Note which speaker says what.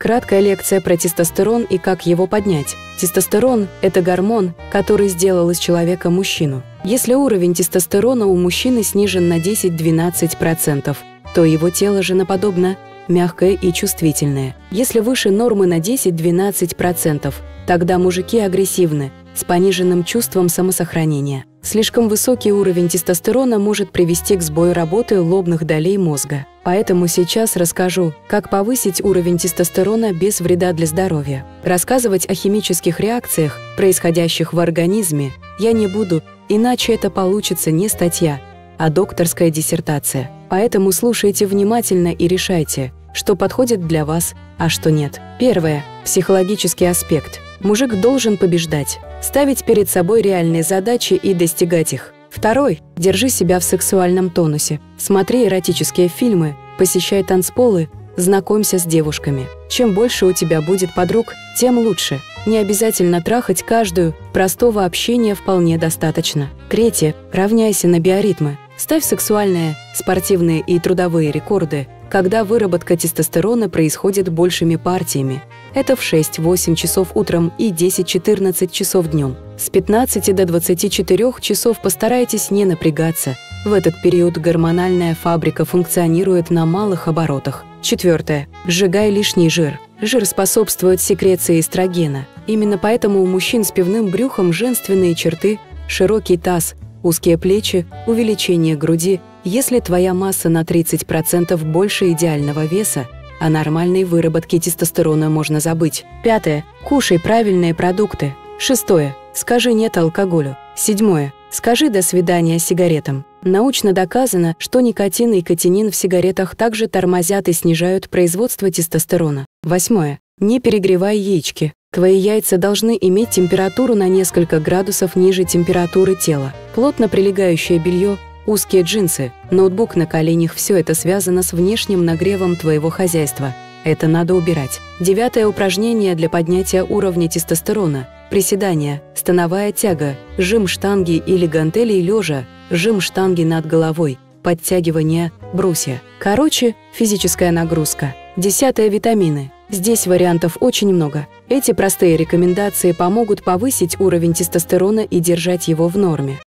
Speaker 1: Краткая лекция про тестостерон и как его поднять. Тестостерон – это гормон, который сделал из человека мужчину. Если уровень тестостерона у мужчины снижен на 10-12%, то его тело женоподобно, мягкое и чувствительное. Если выше нормы на 10-12%, тогда мужики агрессивны, с пониженным чувством самосохранения. Слишком высокий уровень тестостерона может привести к сбою работы лобных долей мозга. Поэтому сейчас расскажу, как повысить уровень тестостерона без вреда для здоровья. Рассказывать о химических реакциях, происходящих в организме, я не буду, иначе это получится не статья, а докторская диссертация. Поэтому слушайте внимательно и решайте, что подходит для вас, а что нет. Первое. Психологический аспект. Мужик должен побеждать, ставить перед собой реальные задачи и достигать их. Второй. Держи себя в сексуальном тонусе. Смотри эротические фильмы, посещай танцполы, знакомься с девушками. Чем больше у тебя будет подруг, тем лучше. Не обязательно трахать каждую, простого общения вполне достаточно. Третье. Равняйся на биоритмы. Ставь сексуальные, спортивные и трудовые рекорды, когда выработка тестостерона происходит большими партиями. Это в 6-8 часов утром и 10-14 часов днем. С 15 до 24 часов постарайтесь не напрягаться. В этот период гормональная фабрика функционирует на малых оборотах. Четвертое. Сжигай лишний жир. Жир способствует секреции эстрогена. Именно поэтому у мужчин с пивным брюхом женственные черты, широкий таз, узкие плечи, увеличение груди. Если твоя масса на 30% больше идеального веса, о нормальной выработке тестостерона можно забыть. Пятое. Кушай правильные продукты. Шестое. Скажи «нет» алкоголю. Седьмое. Скажи «до свидания» сигаретам. Научно доказано, что никотин и катинин в сигаретах также тормозят и снижают производство тестостерона. Восьмое. Не перегревай яички. Твои яйца должны иметь температуру на несколько градусов ниже температуры тела. Плотно прилегающее белье, узкие джинсы, ноутбук на коленях – все это связано с внешним нагревом твоего хозяйства. Это надо убирать. Девятое упражнение для поднятия уровня тестостерона. Приседания, становая тяга, жим штанги или гантелей лежа, жим штанги над головой, подтягивание, брусья. Короче, физическая нагрузка. Десятое – витамины. Здесь вариантов очень много. Эти простые рекомендации помогут повысить уровень тестостерона и держать его в норме.